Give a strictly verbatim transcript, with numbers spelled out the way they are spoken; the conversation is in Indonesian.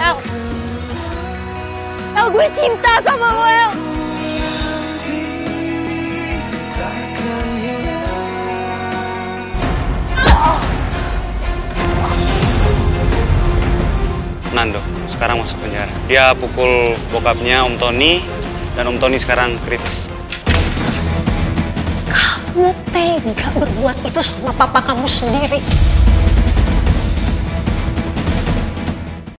El. El, gue cinta sama lo, El. Nando sekarang masuk penjara. Dia pukul bokapnya Om Tony, dan Om Tony sekarang kritis. Kamu tega berbuat itu sama papa kamu sendiri.